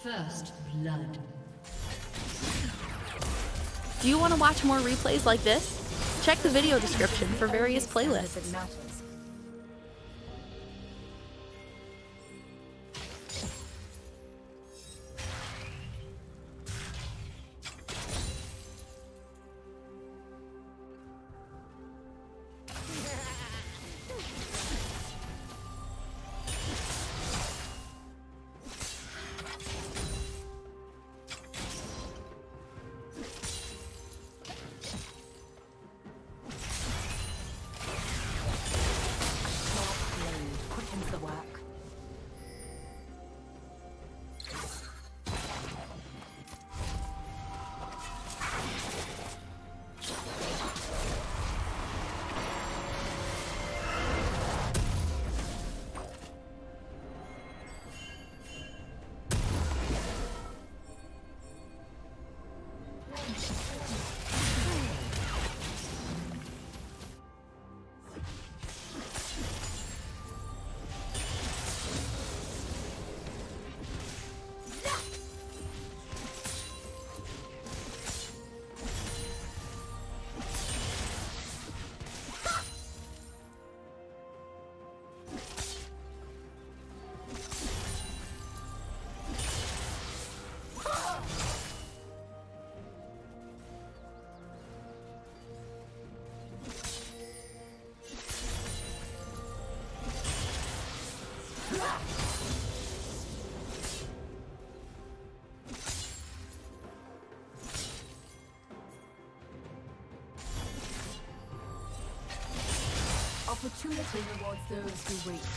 First blood. Do you want to watch more replays like this? Check the video description for various playlists. Opportunity rewards those who wait.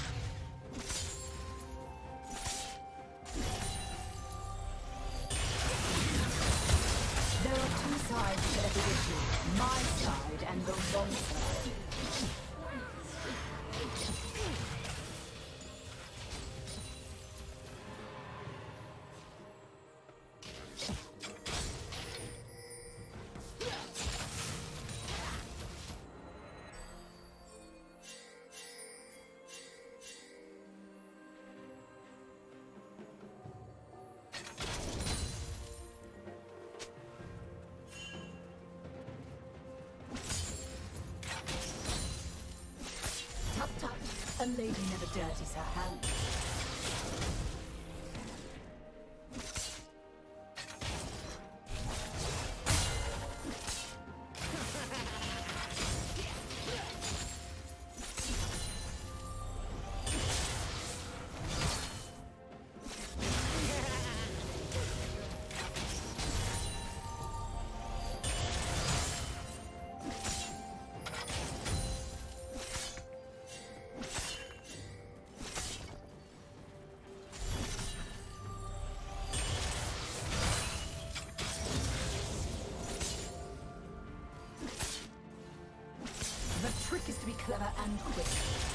There are two sides to every issue, my side and the wrong side. A lady never dirties her hands. The trick is to be clever and quick.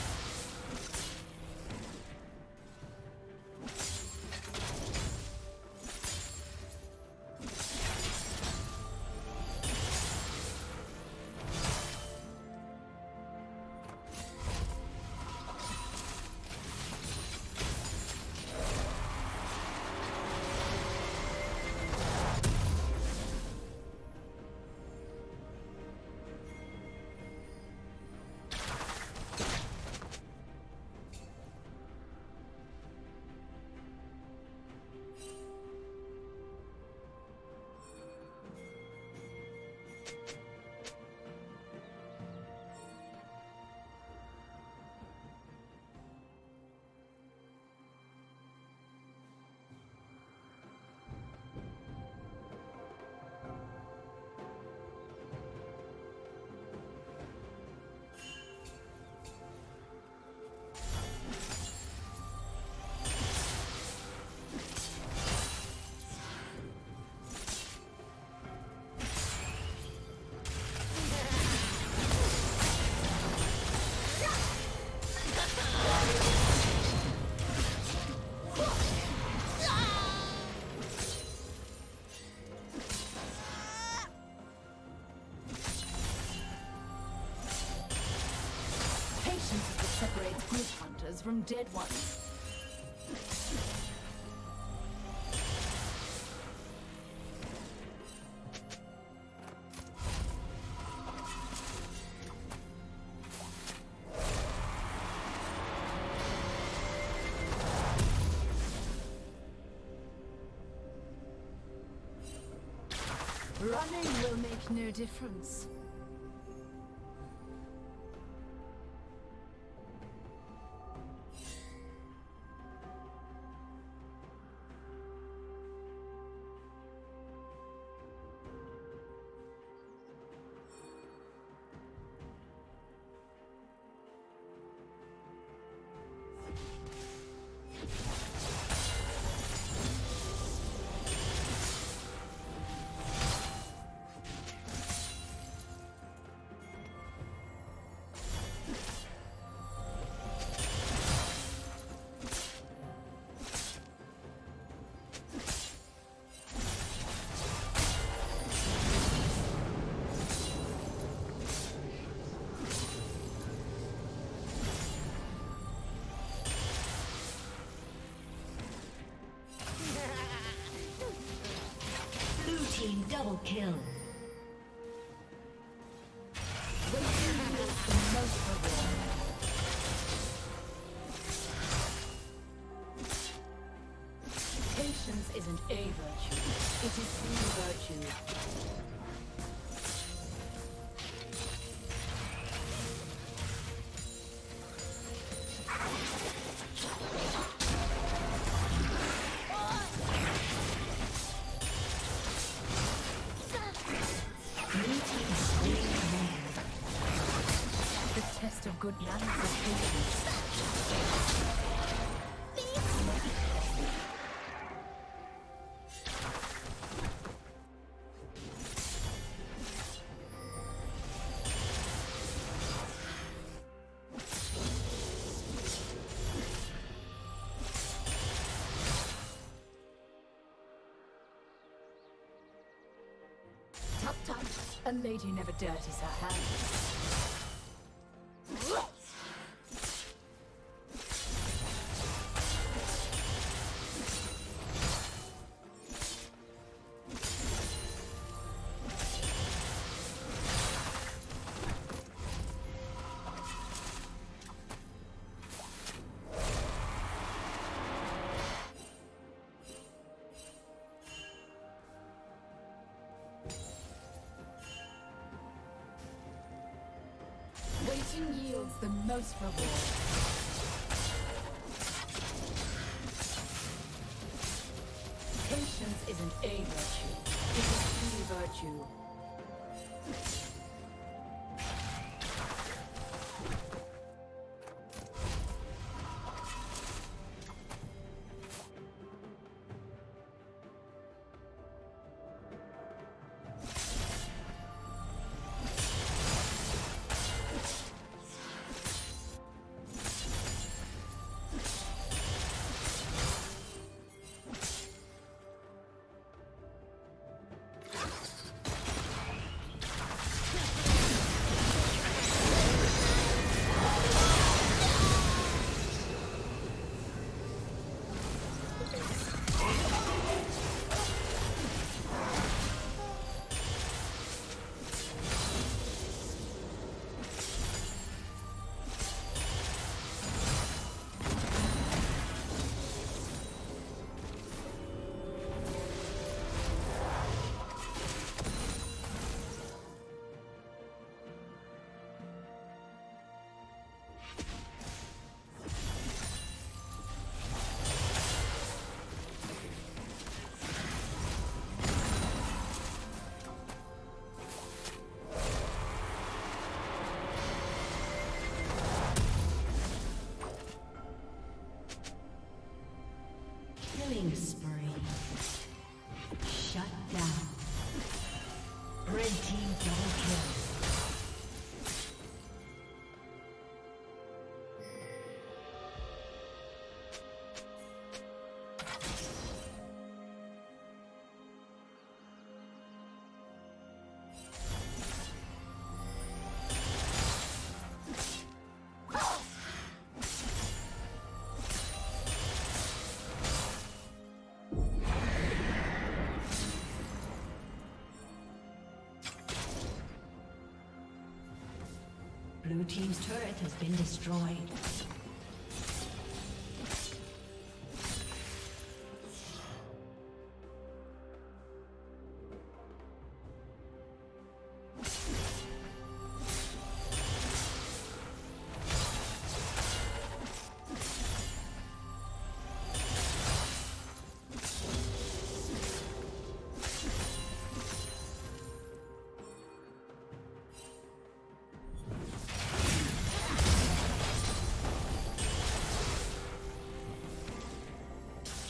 Separates good hunters from dead ones. Running will make no difference. Team double kill. Patience isn't a virtue, it is the virtue. Of good manners and patience. Tut tut, a lady never dirties her hands. Waiting yields the most reward. Patience isn't a virtue, it is the virtue. Killing spree. Shut down. Red team double kill. Blue team's turret has been destroyed.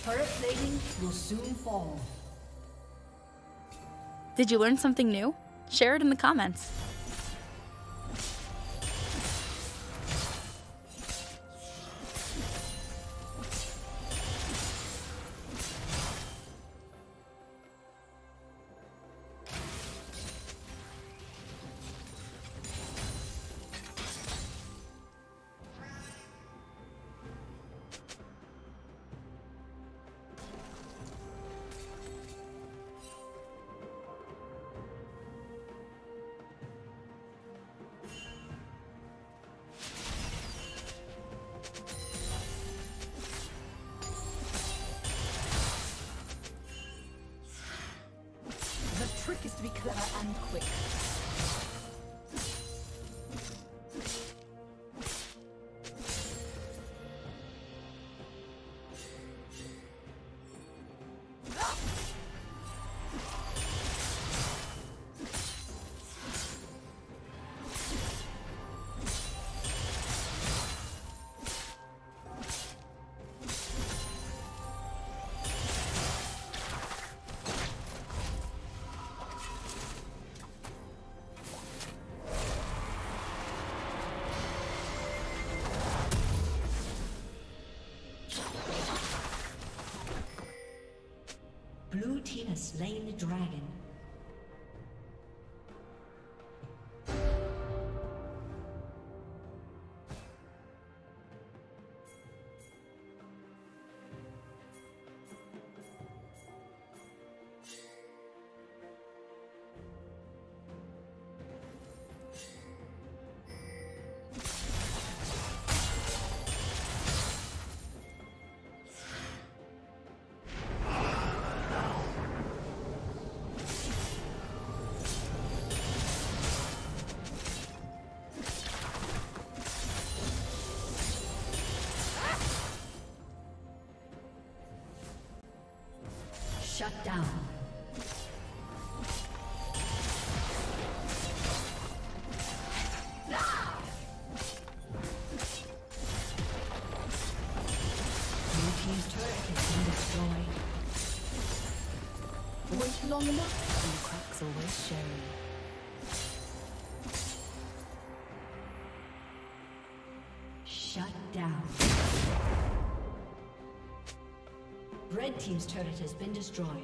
Turret plating will soon fall. Did you learn something new? Share it in the comments. The trick is to be clever and quick. Blue team has slain the dragon. Shut down. Blue team's turret has been destroyed. Wait long enough, and the crack's always showing. Shut down. Red team's turret has been destroyed.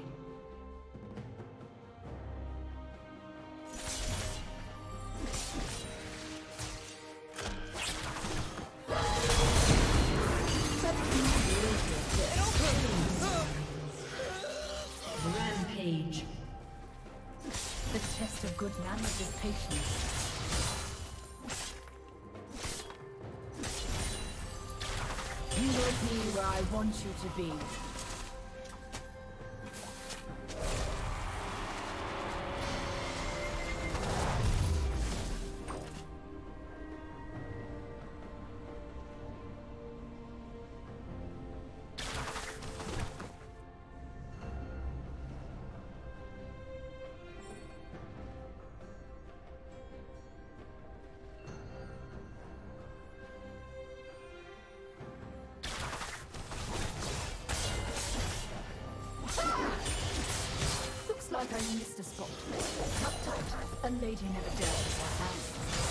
Rampage. The test of good manners is patience. You will be where I want you to be. Like I missed a spot. Cut tight. A lady never dares her hands.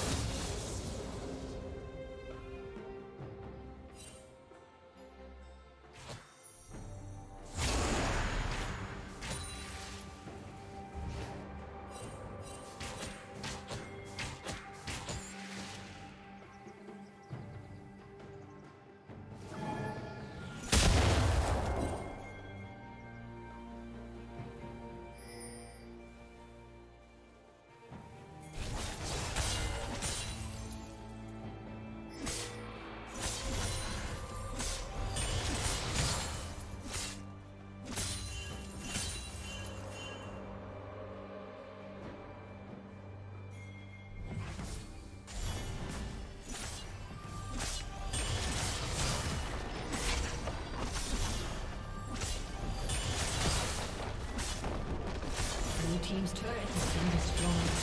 Team's turret has been destroyed.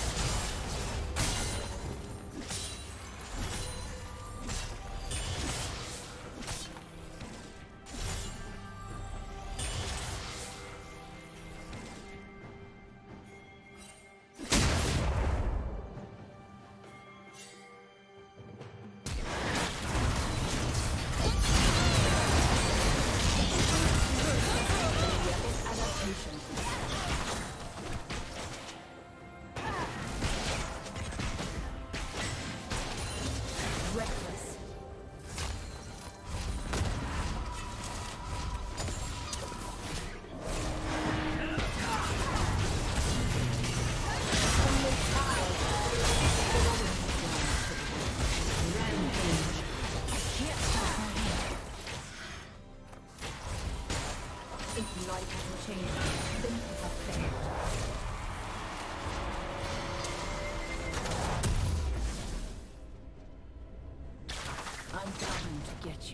I'm coming to get you.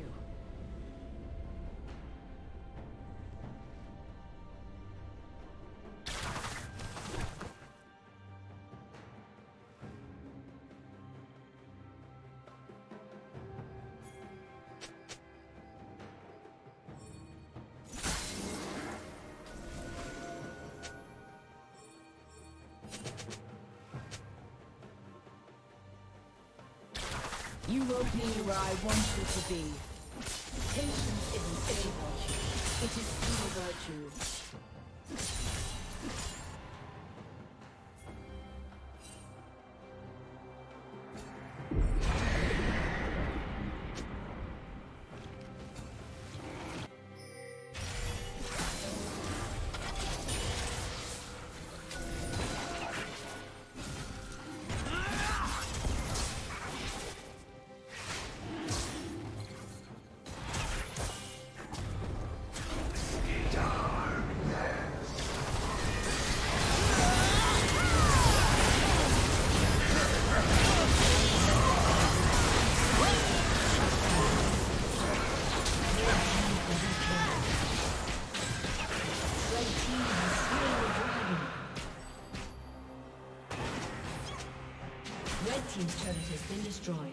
You won't be where I want you to be. Patience isn't a virtue. It is true virtue. Red team's turret has been destroyed.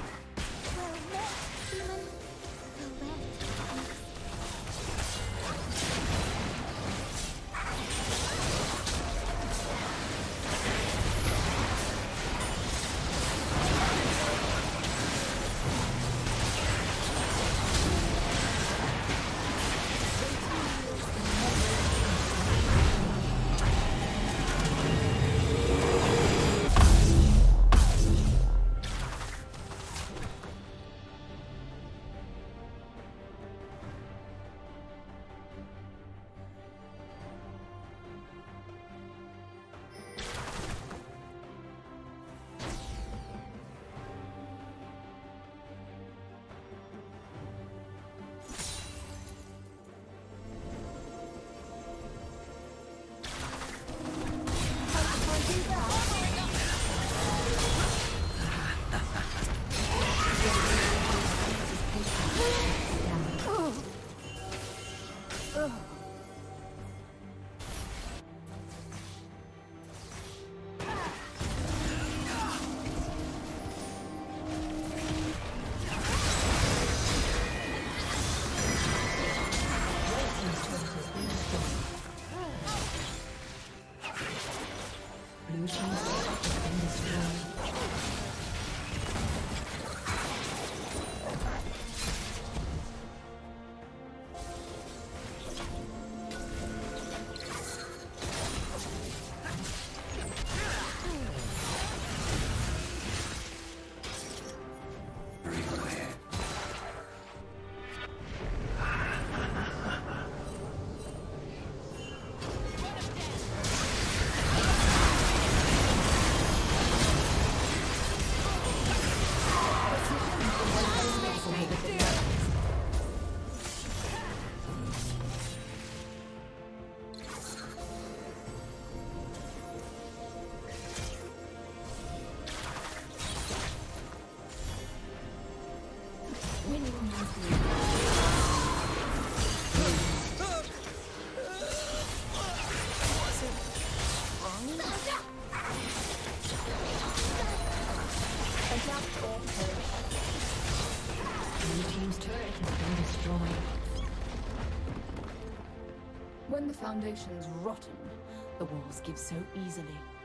When the foundation's rotten, the walls give so easily.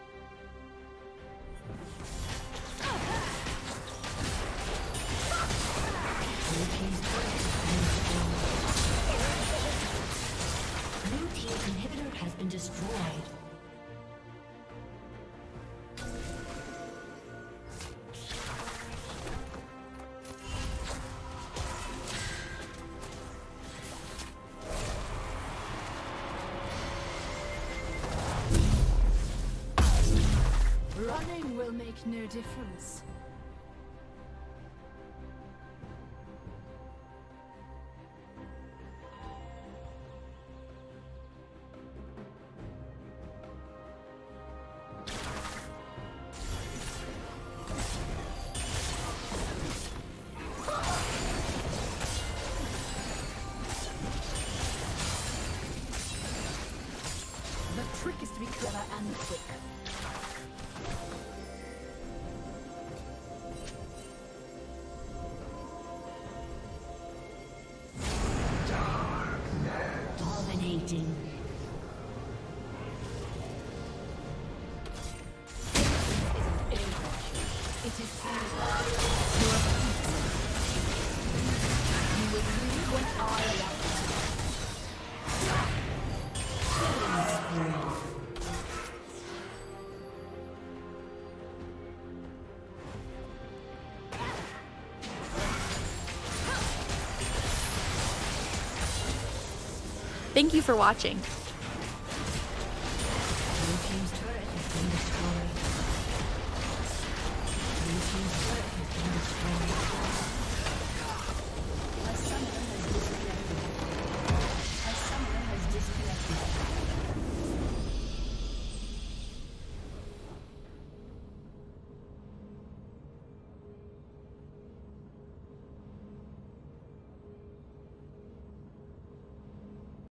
Blue team's inhibitor has been destroyed. Running will make no difference. Dominating. It is you will leave when I allow Thank you for watching.